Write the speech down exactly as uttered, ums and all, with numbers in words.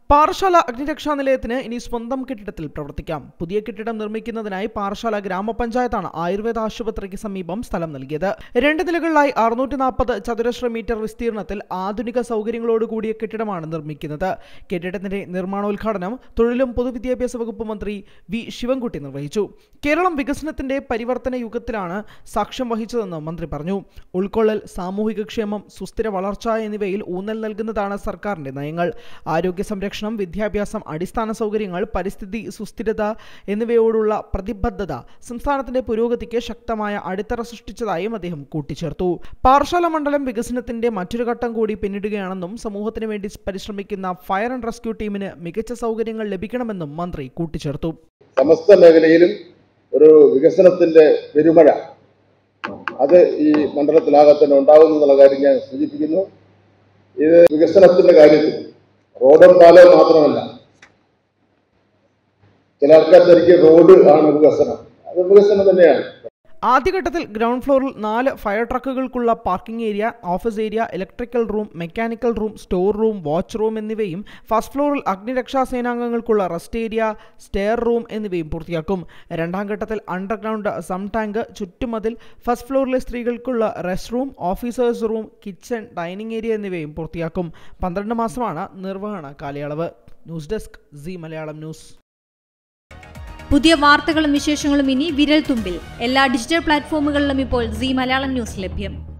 പാറശാല അഗ്നിരക്ഷാ നിലയത്തിന് ഇനി സ്വന്തം കെട്ടിടത്തിൽ പ്രവർത്തിക്കാം. പുതിയ കെട്ടിടം നിർമ്മിക്കുന്നതിനായി പാറശാല ഗ്രാമപഞ്ചായത്താണ് ആയുർവേദ ആശുപത്രിക്ക് സമീപം സ്ഥലം നൽകിയത്. രണ്ട് നിലകളിലായി അറുന്നൂറ്റി നാൽപ്പത് ചതുരശ്ര മീറ്റർ വിസ്തീർണത്തിൽ ആധുനിക സൗകര്യങ്ങളോടുകൂടിയ കെട്ടിടമാണ് നിർമ്മിക്കുന്നത്. കെട്ടിടത്തിന്റെ നിർമ്മാണോദ്ഘാടനം തൊഴിലും പൊതുവിദ്യാഭ്യാസ വകുപ്പ് മന്ത്രി വി ശിവൻകുട്ടി നിർവഹിച്ചു. കേരളം വികസനത്തിന്റെ പരിവർത്തന യുഗത്തിലാണ് സാക്ഷ്യം വഹിച്ചതെന്ന് മന്ത്രി പറഞ്ഞു. ഉൾക്കൊള്ളൽ, സാമൂഹികക്ഷേമം, സുസ്ഥിര വളർച്ച എന്നിവയിൽ ഊന്നൽ നൽകുന്നതാണ് സർക്കാരിന്റെ നയങ്ങൾ. ആരോഗ്യ സംരക്ഷണം, വിദ്യാഭ്യാസം, അടിസ്ഥാന സൗകര്യങ്ങൾ, പരിസ്ഥിതി സുസ്ഥിരത എന്നിവയോടുള്ള പ്രതിബദ്ധത സംസ്ഥാനത്തിന്റെ പുരോഗതിക്ക് ശക്തമായ അടിത്തറ സൃഷ്ടിച്ചതായും അദ്ദേഹം കൂട്ടിച്ചേർത്തു. പാറശാല മണ്ഡലം വികസനത്തിന്റെ മറ്റൊരു ഘട്ടം കൂടി പിന്നിടുകയാണെന്നും സമൂഹത്തിന് വേണ്ടി പരിശ്രമിക്കുന്ന ഫയർ ആൻഡ് റെസ്ക്യൂ ടീമിന് മികച്ച സൗകര്യങ്ങൾ ലഭിക്കണമെന്നും മന്ത്രി കൂട്ടിച്ചേർത്തു. സമസ്ത മേഖലയിലും ഒരു വികസനത്തിന്റെ പെരുമഴ അത് ഈ മണ്ഡലത്തിലാകത്തന്നെ ഉണ്ടാകുമെന്നുള്ള കാര്യം ഞാൻ സൂചിപ്പിക്കുന്നു. ഇത് വികസനത്തിന്റെ കാര്യത്തിൽ റോഡും പാലവും മാത്രമല്ല, ചില ആൾക്കാർ ധരിക്കും റോഡ് ആണ് വികസനം. അത് വികസനം തന്നെയാണ്. ആദ്യഘട്ടത്തിൽ ഗ്രൗണ്ട് ഫ്ലോറിൽ നാല് ഫയർ ട്രക്കുകൾക്കുള്ള parking area, office area, electrical room, mechanical room, store room, watch room എന്നിവയും ഫസ്റ്റ് ഫ്ലോറിൽ അഗ്നിരക്ഷാ സേനാംഗങ്ങൾക്കുള്ള റെസ്റ്റ് ഏരിയ, സ്റ്റെയർ റൂം എന്നിവയും പൂർത്തിയാക്കും. രണ്ടാം ഘട്ടത്തിൽ അണ്ടർഗ്രൗണ്ട് സം ടാങ്ക്, ചുറ്റുമതിൽ, ഫസ്റ്റ് ഫ്ലോറിലെ സ്ത്രീകൾക്കുള്ള rest room, officers room, kitchen, dining area എന്നിവയും പൂർത്തിയാക്കും. പന്ത്രണ്ട് മാസമാണ് നിർവഹണ കാലയളവ്. News desk, Zee Malayalam news. പുതിയ വാർത്തകളും വിശേഷങ്ങളും ഇനി വിരൽ തുമ്പിൽ. എല്ലാ ഡിജിറ്റൽ പ്ലാറ്റ്ഫോമുകളിലും ഇപ്പോൾ സീ മലയാളം ന്യൂസ് ലഭ്യം.